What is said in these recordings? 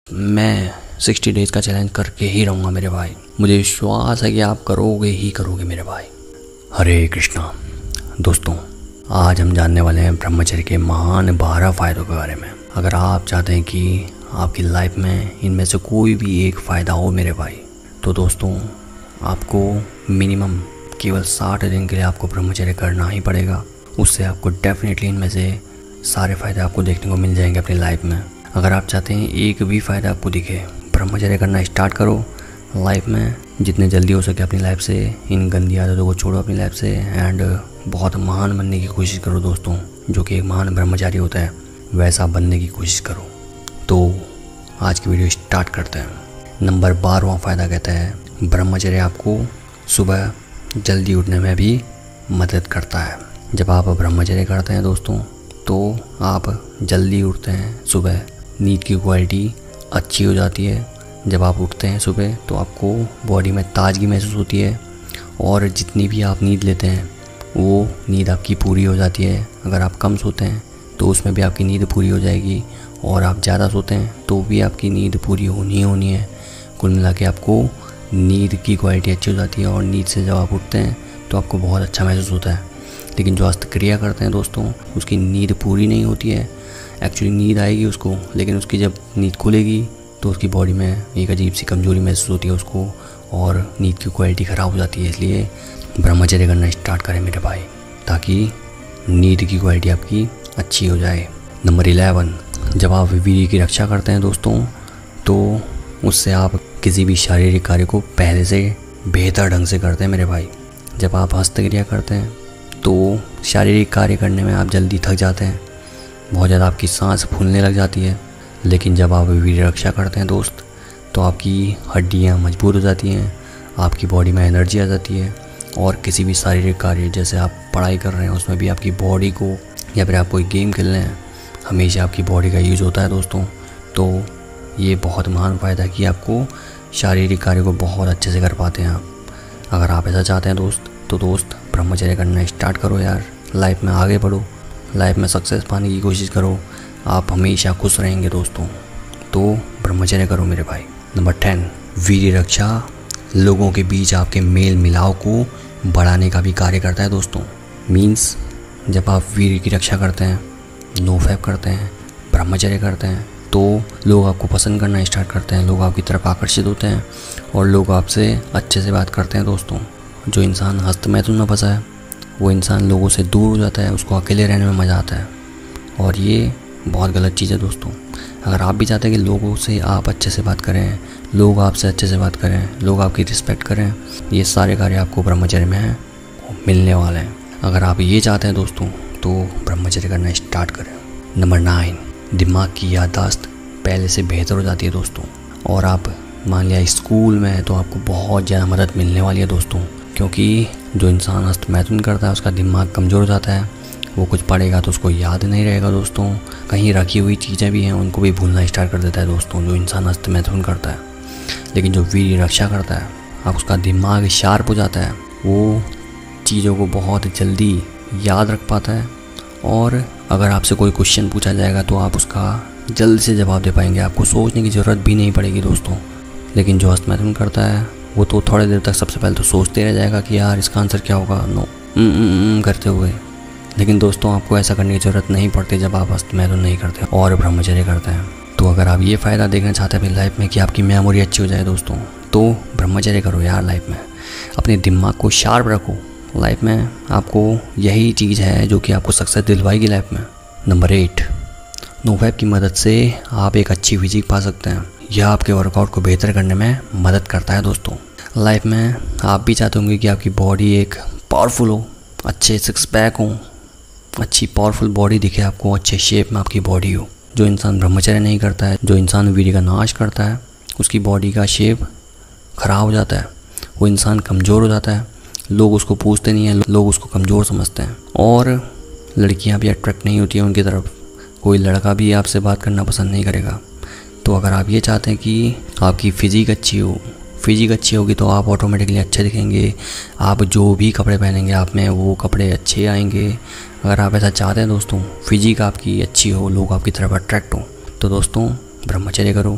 मैं 60 डेज़ का चैलेंज करके ही रहूँगा मेरे भाई। मुझे विश्वास है कि आप करोगे ही करोगे मेरे भाई। हरे कृष्णा। दोस्तों, आज हम जानने वाले हैं ब्रह्मचर्य के महान 12 फ़ायदों के बारे में। अगर आप चाहते हैं कि आपकी लाइफ में इनमें से कोई भी एक फ़ायदा हो मेरे भाई, तो दोस्तों आपको मिनिमम केवल 60 दिन के लिए आपको ब्रह्मचर्य करना ही पड़ेगा। उससे आपको डेफिनेटली इनमें से सारे फ़ायदे आपको देखने को मिल जाएंगे अपनी लाइफ में। अगर आप चाहते हैं एक भी फ़ायदा आपको दिखे, ब्रह्मचर्य करना स्टार्ट करो लाइफ में। जितने जल्दी हो सके अपनी लाइफ से इन गंदी आदतों को छोड़ो अपनी लाइफ से, एंड बहुत महान बनने की कोशिश करो दोस्तों। जो कि एक महान ब्रह्मचारी होता है वैसा बनने की कोशिश करो। तो आज की वीडियो स्टार्ट करते हैं। नंबर 12वां फ़ायदा कहता है ब्रह्मचर्य आपको सुबह जल्दी उठने में भी मदद करता है। जब आप ब्रह्मचर्य करते हैं दोस्तों तो आप जल्दी उठते हैं सुबह, नींद की क्वालिटी अच्छी हो जाती है। जब आप उठते हैं सुबह तो आपको बॉडी में ताजगी महसूस होती है, और जितनी भी आप नींद लेते हैं वो नींद आपकी पूरी हो जाती है। अगर आप कम सोते हैं तो उसमें भी आपकी नींद पूरी हो जाएगी, और आप ज़्यादा सोते हैं तो भी आपकी नींद पूरी होनी है। कुल मिला के आपको नींद की क्वालिटी अच्छी हो जाती है, और नींद से जब आप उठते हैं तो आपको बहुत अच्छा महसूस होता है। लेकिन जो हस्तक्रिया करते हैं दोस्तों, उसकी नींद पूरी नहीं होती है। एक्चुअली नींद आएगी उसको, लेकिन उसकी जब नींद खुलेगी तो उसकी बॉडी में एक अजीब सी कमज़ोरी महसूस होती है उसको, और नींद की क्वालिटी ख़राब हो जाती है। इसलिए ब्रह्मचर्य करना स्टार्ट करें मेरे भाई, ताकि नींद की क्वालिटी आपकी अच्छी हो जाए। नंबर 11, जब आप वीर्य की रक्षा करते हैं दोस्तों तो उससे आप किसी भी शारीरिक कार्य को पहले से बेहतर ढंग से करते हैं मेरे भाई। जब आप हस्तक्रिया करते हैं तो शारीरिक कार्य करने में आप जल्दी थक जाते हैं, बहुत ज़्यादा आपकी सांस फूलने लग जाती है। लेकिन जब आप वीर्य रक्षा करते हैं दोस्त तो आपकी हड्डियाँ मजबूत हो जाती हैं, आपकी बॉडी में एनर्जी आ जाती है, और किसी भी शारीरिक कार्य जैसे आप पढ़ाई कर रहे हैं उसमें भी आपकी बॉडी को, या फिर आप कोई गेम खेल रहे हैं, हमेशा आपकी बॉडी का यूज़ होता है दोस्तों। तो ये बहुत महान फ़ायदा है कि आपको शारीरिक कार्य को बहुत अच्छे से कर पाते हैं आप। अगर आप ऐसा चाहते हैं दोस्त ब्रह्मचर्य करना स्टार्ट करो यार। लाइफ में आगे बढ़ो, लाइफ में सक्सेस पाने की कोशिश करो, आप हमेशा खुश रहेंगे दोस्तों। तो ब्रह्मचर्य करो मेरे भाई। नंबर 10, वीर्य रक्षा लोगों के बीच आपके मेल मिलाव को बढ़ाने का भी कार्य करता है दोस्तों। मीन्स जब आप वीर्य की रक्षा करते हैं, नो फैप करते हैं, ब्रह्मचर्य करते हैं, तो लोग आपको पसंद करना स्टार्ट करते हैं, लोग आपकी तरफ आकर्षित होते हैं, और लोग आपसे अच्छे से बात करते हैं दोस्तों। जो इंसान हस्तमैथुन में फंसा है वो इंसान लोगों से दूर हो जाता है, उसको अकेले रहने में मज़ा आता है, और ये बहुत गलत चीज़ है दोस्तों। अगर आप भी चाहते हैं कि लोगों से आप अच्छे से बात करें, लोग आपसे अच्छे से बात करें, लोग आपकी रिस्पेक्ट करें, ये सारे कार्य आपको ब्रह्मचर्य में मिलने वाले हैं। अगर आप ये चाहते हैं दोस्तों तो ब्रह्मचर्य करना स्टार्ट करें। नंबर 9, दिमाग की याददाश्त पहले से बेहतर हो जाती है दोस्तों। और आप मान लिया स्कूल में है तो आपको बहुत ज़्यादा मदद मिलने वाली है दोस्तों, क्योंकि जो इंसान हस्तमैथुन करता है उसका दिमाग कमज़ोर हो जाता है। वो कुछ पढ़ेगा तो उसको याद नहीं रहेगा दोस्तों, कहीं रखी हुई चीज़ें भी हैं उनको भी भूलना स्टार्ट कर देता है दोस्तों जो इंसान हस्तमैथुन करता है। लेकिन जो वीर्य रक्षा करता है, अब उसका दिमाग शार्प हो जाता है, वो चीज़ों को बहुत जल्दी याद रख पाता है, और अगर आपसे कोई क्वेश्चन पूछा जाएगा तो आप उसका जल्द से जवाब दे पाएंगे, आपको सोचने की ज़रूरत भी नहीं पड़ेगी दोस्तों। लेकिन जो हस्तमैथुन करता है वो तो थोड़ी देर तक सबसे पहले तो सोचते रह जाएगा कि यार इसका आंसर क्या होगा, नो करते हुए। लेकिन दोस्तों आपको ऐसा करने की ज़रूरत नहीं पड़ती जब आप हस्तमैथुन नहीं करते और ब्रह्मचर्य करते हैं। तो अगर आप ये फ़ायदा देखना चाहते हैं अपनी लाइफ में कि आपकी मेमोरी अच्छी हो जाए दोस्तों, तो ब्रह्मचर्य करो यार। लाइफ में अपने दिमाग को शार्प रखो, लाइफ में आपको यही चीज़ है जो कि आपको सक्सेस दिलवाएगी लाइफ में। नंबर 8, नो फैप की मदद से आप एक अच्छी फिजिक पा सकते हैं। यह आपके वर्कआउट को बेहतर करने में मदद करता है दोस्तों। लाइफ में आप भी चाहते होंगे कि आपकी बॉडी एक पावरफुल हो, अच्छे सिक्स पैक हो, अच्छी पावरफुल बॉडी दिखे आपको, अच्छे शेप में आपकी बॉडी हो। जो इंसान ब्रह्मचर्य नहीं करता है, जो इंसान वीर्य का नाश करता है, उसकी बॉडी का शेप ख़राब हो जाता है, वो इंसान कमज़ोर हो जाता है, लोग उसको पूछते नहीं हैं, लोग उसको कमज़ोर समझते हैं, और लड़कियां भी अट्रैक्ट नहीं होती हैं उनकी तरफ, कोई लड़का भी आपसे बात करना पसंद नहीं करेगा। तो अगर आप ये चाहते हैं कि आपकी फ़िज़िक अच्छी हो, फ़िज़िक अच्छी होगी तो आप ऑटोमेटिकली अच्छे दिखेंगे, आप जो भी कपड़े पहनेंगे आप में वो कपड़े अच्छे आएंगे। अगर आप ऐसा चाहते हैं दोस्तों, फ़िज़िक आपकी अच्छी हो, लोग आपकी तरफ अट्रैक्ट हो, तो दोस्तों ब्रह्मचर्य करो,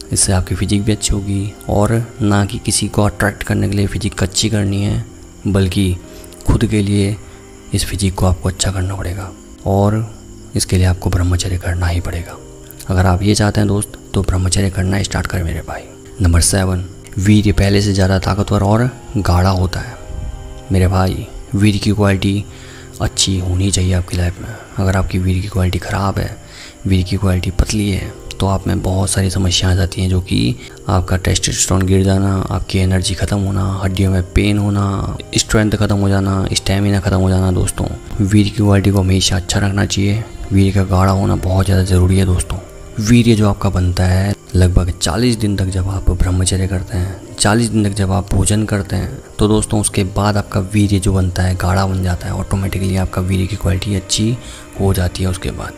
इससे आपकी फ़िजिक भी अच्छी होगी, और ना कि किसी को अट्रैक्ट करने के लिए फ़िजिक अच्छी करनी है, बल्कि खुद के लिए इस फिजिक को आपको अच्छा करना पड़ेगा, और इसके लिए आपको ब्रह्मचर्य करना ही पड़ेगा। अगर आप ये चाहते हैं दोस्त, तो ब्रह्मचर्य करना स्टार्ट करें मेरे भाई। नंबर 7, वीर्य पहले से ज़्यादा ताकतवर और गाढ़ा होता है। मेरे भाई, वीर्य की क्वालिटी अच्छी होनी चाहिए आपकी लाइफ में। अगर आपकी वीर्य की क्वालिटी ख़राब है, वीर्य की क्वालिटी पतली है, तो आप में बहुत सारी समस्याएं आ जाती हैं, जो कि आपका टेस्टोस्टेरोन गिर जाना, आपकी एनर्जी ख़त्म होना, हड्डियों में पेन होना, स्ट्रेंथ ख़त्म हो जाना, स्टेमिना ख़त्म हो जाना। दोस्तों, वीर्य की क्वालिटी को हमेशा अच्छा रखना चाहिए। वीर्य का गाढ़ा होना बहुत ज़्यादा ज़रूरी है दोस्तों। वीर्य जो आपका बनता है लगभग 40 दिन तक जब आप ब्रह्मचर्य करते हैं, 40 दिन तक जब आप भोजन करते हैं, तो दोस्तों उसके बाद आपका वीर्य जो बनता है गाढ़ा बन जाता है। ऑटोमेटिकली आपका वीर्य की क्वालिटी अच्छी हो जाती है उसके बाद।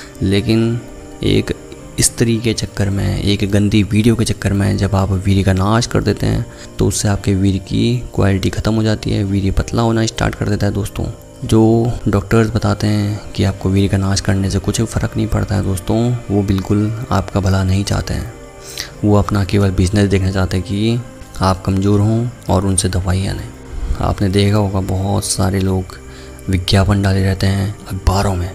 लेकिन एक स्त्री के चक्कर में, एक गंदी वीडियो के चक्कर में जब आप वीर्य का नाश कर देते हैं, तो उससे आपके वीर्य की क्वालिटी ख़त्म हो जाती है, वीर्य पतला होना स्टार्ट कर देता है। दोस्तों, जो डॉक्टर्स बताते हैं कि आपको वीर्य का नाश करने से कुछ फ़र्क नहीं पड़ता है दोस्तों, वो बिल्कुल आपका भला नहीं चाहते हैं। वो अपना केवल बिजनेस देखना चाहते हैं कि आप कमज़ोर हों और उनसे दवाइयाँ लें। आपने देखा होगा बहुत सारे लोग विज्ञापन डाले रहते हैं अखबारों में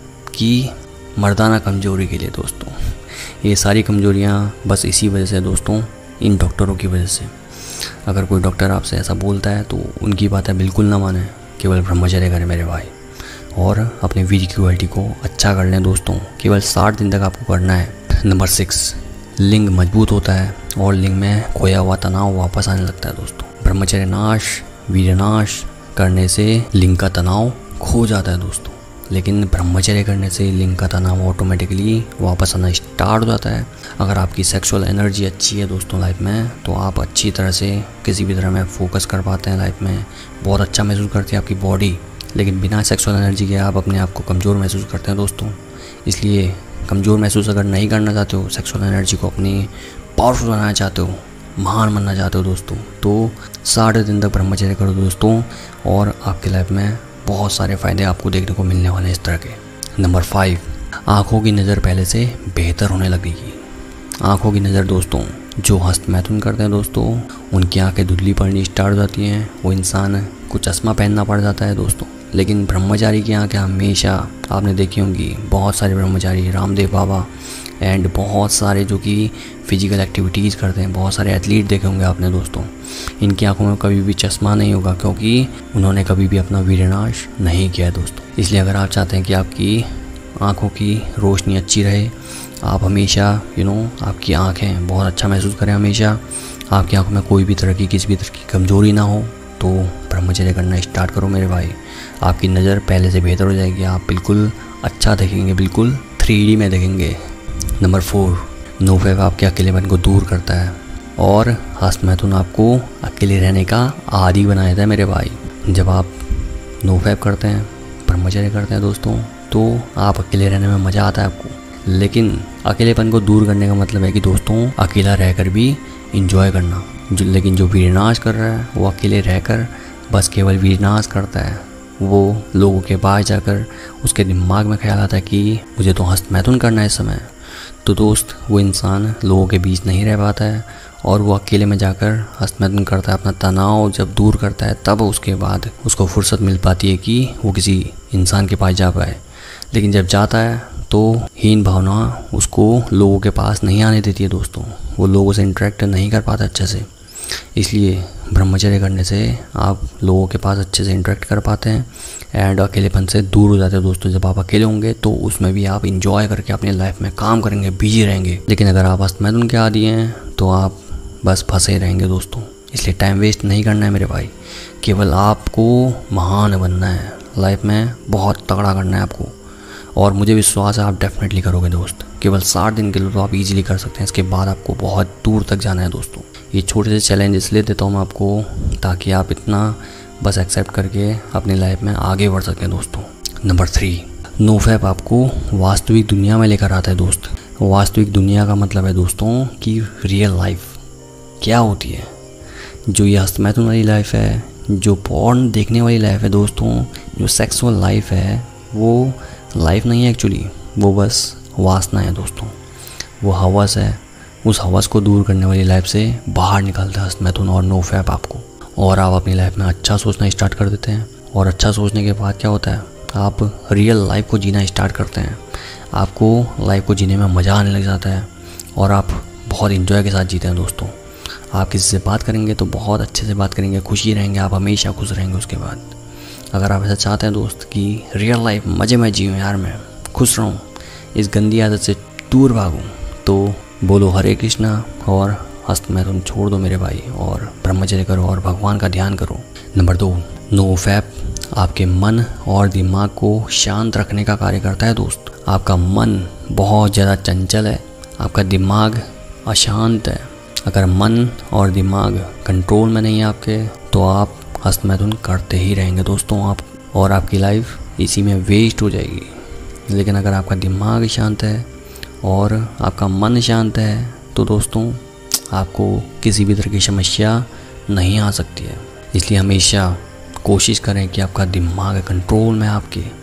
कि मर्दाना कमज़ोरी के लिए। दोस्तों, ये सारी कमज़ोरियाँ बस इसी वजह से दोस्तों, इन डॉक्टरों की वजह से। अगर कोई डॉक्टर आपसे ऐसा बोलता है तो उनकी बातें बिल्कुल ना मानें, केवल ब्रह्मचर्य करें मेरे भाई, और अपने वीर्य की क्वालिटी को अच्छा कर लें दोस्तों। केवल 60 दिन तक आपको करना है। नंबर 6, लिंग मजबूत होता है और लिंग में खोया हुआ तनाव वापस आने लगता है दोस्तों। ब्रह्मचर्य नाश, वीर्य नाश करने से लिंग का तनाव खो जाता है दोस्तों, लेकिन ब्रह्मचर्य करने से लिंग का तनाव ऑटोमेटिकली वापस आना स्टार्ट हो जाता है। अगर आपकी सेक्सुअल एनर्जी अच्छी है दोस्तों लाइफ में, तो आप अच्छी तरह से किसी भी तरह में फोकस कर पाते हैं लाइफ में, बहुत अच्छा महसूस करती है आपकी बॉडी। लेकिन बिना सेक्सुअल एनर्जी के आप अपने आप को कमज़ोर महसूस करते हैं दोस्तों। इसलिए कमज़ोर महसूस अगर नहीं करना चाहते हो, सेक्सुअल एनर्जी को अपनी पावरफुल बनाना चाहते हो, महान बनना चाहते हो दोस्तों, तो 60 दिन तक ब्रह्मचर्य करो दोस्तों, और आपकी लाइफ में बहुत सारे फ़ायदे आपको देखने को मिलने वाले हैं इस तरह के। नंबर 5, आँखों की नज़र पहले से बेहतर होने लगेगी। आँखों की नज़र दोस्तों, जो हस्त मैथुन करते हैं दोस्तों, उनकी आँखें धुंधली पड़नी स्टार्ट हो जाती हैं, वो इंसान को चश्मा पहनना पड़ जाता है दोस्तों। लेकिन ब्रह्मचारी की आँखें हमेशा, आपने देखी होंगी, बहुत सारे ब्रह्मचारी, रामदेव बाबा एंड बहुत सारे जो कि फ़िज़िकल एक्टिविटीज़ करते हैं, बहुत सारे एथलीट देखे होंगे आपने दोस्तों, इनकी आंखों में कभी भी चश्मा नहीं होगा, क्योंकि उन्होंने कभी भी अपना वीर्यनाश नहीं किया है दोस्तों। इसलिए अगर आप चाहते हैं कि आपकी आंखों की रोशनी अच्छी रहे, आप हमेशा आपकी आंखें बहुत अच्छा महसूस करें, हमेशा आपकी आंखों में कोई भी तरह की, किसी भी तरह की कमज़ोरी ना हो, तो ब्रह्मचर्य करना स्टार्ट करो मेरे भाई। आपकी नज़र पहले से बेहतर हो जाएगी, आप बिल्कुल अच्छा देखेंगे, बिल्कुल 3D में देखेंगे। नंबर 4, नोफैप आपके अकेलेपन को दूर करता है और हस्त मैथुन आपको अकेले रहने का आदी बना देता है मेरे भाई। जब आप नोफैप करते हैं, ब्रह्मचर्य करते हैं दोस्तों, तो आप अकेले रहने में मज़ा आता है आपको। लेकिन अकेलेपन को दूर करने का मतलब है कि दोस्तों, अकेला रहकर भी इंजॉय करना। लेकिन जो वीरनाश कर रहा है, वो अकेले रहकर बस केवल वीरनाश करता है। वो लोगों के पास जाकर उसके दिमाग में ख्याल आता है कि मुझे तो हस्त मैथुन करना है इस समय, तो दोस्त वो इंसान लोगों के बीच नहीं रह पाता है, और वो अकेले में जाकर हस्त मैथुन करता है। अपना तनाव जब दूर करता है, तब उसके बाद उसको फुर्सत मिल पाती है कि वो किसी इंसान के पास जा पाए। लेकिन जब जाता है तो हीन भावना उसको लोगों के पास नहीं आने देती है दोस्तों, वो लोगों से इंटरेक्ट नहीं कर पाता अच्छे से। इसलिए ब्रह्मचर्य करने से आप लोगों के पास अच्छे से इंटरेक्ट कर पाते हैं एंड अकेलेपन से दूर हो जाते हैं दोस्तों। जब आप अकेले होंगे तो उसमें भी आप इंजॉय करके अपनी लाइफ में काम करेंगे, बिजी रहेंगे। लेकिन अगर आप हस्त मैथुन के आदी हैं तो आप बस फंसे रहेंगे दोस्तों। इसलिए टाइम वेस्ट नहीं करना है मेरे भाई, केवल आपको महान बनना है, लाइफ में बहुत तगड़ा करना है आपको, और मुझे विश्वास है आप डेफिनेटली करोगे दोस्त। केवल 60 दिन के लिए तो आप इजीली कर सकते हैं, इसके बाद आपको बहुत दूर तक जाना है दोस्तों। ये छोटे से चैलेंज इसलिए देता हूँ मैं आपको, ताकि आप इतना बस एक्सेप्ट करके अपनी लाइफ में आगे बढ़ सकें दोस्तों। नंबर 3, नोफैप आपको वास्तविक दुनिया में लेकर आता है दोस्त। वास्तविक दुनिया का मतलब है दोस्तों कि रियल लाइफ क्या होती है। जो ये हस्त मैथुन वाली लाइफ है, जो पॉर्न देखने वाली लाइफ है दोस्तों, जो सेक्सुअल लाइफ है, वो लाइफ नहीं है एक्चुअली, वो बस वासना है दोस्तों, वो हवस है, उस हवस को दूर करने वाली लाइफ से बाहर निकालता है हस्त मैथुन और नो फैप आपको, और आप अपनी लाइफ में अच्छा सोचना स्टार्ट कर देते हैं। और अच्छा सोचने के बाद क्या होता है, आप रियल लाइफ को जीना स्टार्ट करते हैं। आपको लाइफ को जीने में मज़ा आने लग जाता है और आप बहुत इन्जॉय के साथ जीते हैं दोस्तों। आप किसी से बात करेंगे तो बहुत अच्छे से बात करेंगे, खुशी रहेंगे, आप हमेशा खुश रहेंगे उसके बाद। अगर आप ऐसा चाहते हैं दोस्त कि रियल लाइफ मज़े में जीऊँ यार, मैं खुश रहूँ, इस गंदी आदत से दूर भागूँ, तो बोलो हरे कृष्णा और हस्त मैथुन छोड़ दो मेरे भाई, और ब्रह्मचर्य करो और भगवान का ध्यान करो। नंबर 2, नो फैप आपके मन और दिमाग को शांत रखने का कार्य करता है दोस्त। आपका मन बहुत ज़्यादा चंचल है, आपका दिमाग अशांत है। अगर मन और दिमाग कंट्रोल में नहीं है आपके, तो आप हस्त मैथुन करते ही रहेंगे दोस्तों आप, और आपकी लाइफ इसी में वेस्ट हो जाएगी। लेकिन अगर आपका दिमाग शांत है और आपका मन शांत है, तो दोस्तों आपको किसी भी तरह की समस्या नहीं आ सकती है। इसलिए हमेशा कोशिश करें कि आपका दिमाग कंट्रोल में,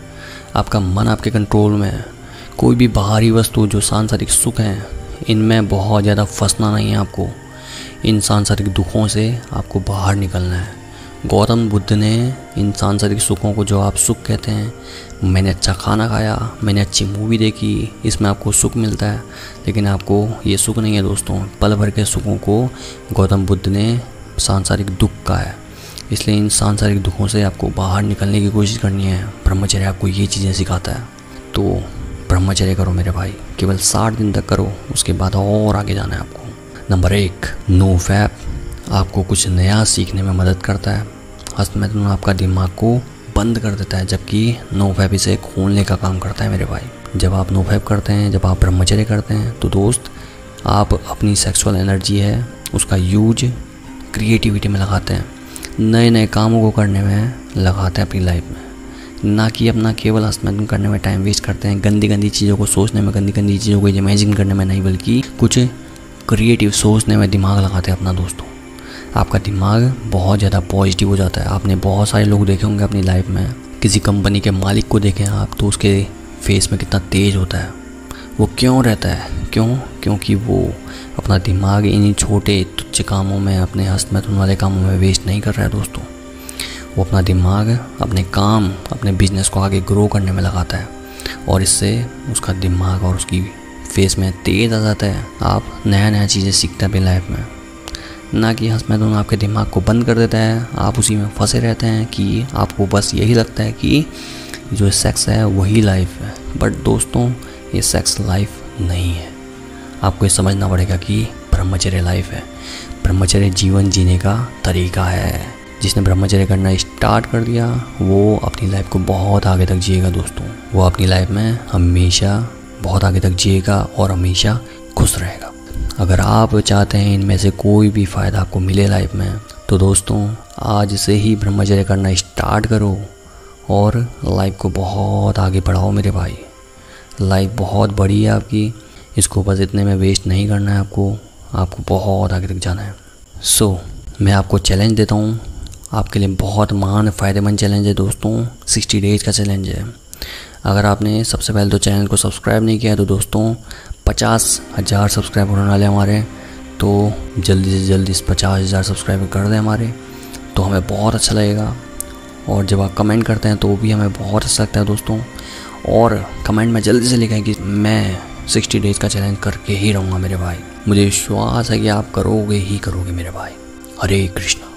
आपका मन आपके कंट्रोल में है। कोई भी बाहरी वस्तु जो सांसारिक सुख हैं, इनमें बहुत ज़्यादा फंसना नहीं है आपको। इन सांसारिक दुखों से आपको बाहर निकलना है। गौतम बुद्ध ने इन सांसारिक सुखों को, जो आप सुख कहते हैं, मैंने अच्छा खाना खाया, मैंने अच्छी मूवी देखी, इसमें आपको सुख मिलता है, लेकिन आपको ये सुख नहीं है दोस्तों। पल भर के सुखों को गौतम बुद्ध ने सांसारिक दुख कहा है। इसलिए इन सांसारिक दुखों से आपको बाहर निकलने की कोशिश करनी है। ब्रह्मचर्य आपको ये चीज़ें सिखाता है। तो ब्रह्मचर्य करो मेरे भाई, केवल 60 दिन तक करो, उसके बाद और आगे जाना है आपको। नंबर 1, नो फैप आपको कुछ नया सीखने में मदद करता है। हस्त मैथुन आपका दिमाग को बंद कर देता है, जबकि नो फैप इसे खोलने का काम करता है मेरे भाई। जब आप नो फैप करते हैं, जब आप ब्रह्मचर्य करते हैं, तो दोस्त आप अपनी सेक्सुअल एनर्जी है उसका यूज क्रिएटिविटी में लगाते हैं, नए नए कामों को करने में लगाते हैं अपनी लाइफ में, ना कि अपना केवल हस्त मैथुन करने में टाइम वेस्ट करते हैं, गंदी गंदी चीज़ों को सोचने में, गंदी गंदी चीज़ों को इमेजिन करने में नहीं, बल्कि कुछ क्रिएटिव सोचने में दिमाग लगाते हैं अपना दोस्तों। आपका दिमाग बहुत ज़्यादा पॉजिटिव हो जाता है। आपने बहुत सारे लोग देखे होंगे अपनी लाइफ में, किसी कंपनी के मालिक को देखें आप, तो उसके फेस में कितना तेज होता है। वो क्यों रहता है? क्योंकि वो अपना दिमाग इन्हीं छोटे तुच्छ कामों में, अपने हस्त मैथुन वाले कामों में वेस्ट नहीं कर रहा है दोस्तों। वो अपना दिमाग अपने काम, अपने बिजनेस को आगे ग्रो करने में लगाता है, और इससे उसका दिमाग और उसकी फेस में तेज आ जाता है। आप नया नया चीज़ें सीखते हैं अपनी लाइफ में, ना कि हस्त मैथुन आपके दिमाग को बंद कर देता है। आप उसी में फंसे रहते हैं कि आपको बस यही लगता है कि जो सेक्स है वही लाइफ है। बट दोस्तों, ये सेक्स लाइफ नहीं है। आपको ये समझना पड़ेगा कि ब्रह्मचर्य लाइफ है। ब्रह्मचर्य जीवन जीने का तरीका है। जिसने ब्रह्मचर्य करना स्टार्ट कर दिया, वो अपनी लाइफ को बहुत आगे तक जिएगा दोस्तों। वो अपनी लाइफ में हमेशा बहुत आगे तक जिएगा और हमेशा खुश रहेगा। अगर आप चाहते हैं इनमें से कोई भी फ़ायदा आपको मिले लाइफ में, तो दोस्तों आज से ही ब्रह्मचर्य करना स्टार्ट करो और लाइफ को बहुत आगे बढ़ाओ मेरे भाई। लाइफ बहुत बड़ी है आपकी, इसको बस इतने में वेस्ट नहीं करना है आपको बहुत आगे तक जाना है। मैं आपको चैलेंज देता हूँ, आपके लिए बहुत महान फ़ायदेमंद चैलेंज है दोस्तों। 60 डेज़ का चैलेंज है। अगर आपने सबसे पहले तो चैनल को सब्सक्राइब नहीं किया है, तो दोस्तों 50,000 सब्सक्राइबर होने वाले हमारे, तो जल्दी से जल्दी इस 50,000 सब्सक्राइबर कर दें हमारे, तो हमें बहुत अच्छा लगेगा। और जब आप कमेंट करते हैं तो भी हमें बहुत अच्छा लगता है दोस्तों। और कमेंट में जल्दी से लिखें कि मैं 60 डेज़ का चैलेंज करके ही रहूँगा मेरे भाई। मुझे विश्वास है कि आप करोगे ही करोगे मेरे भाई। हरे कृष्णा।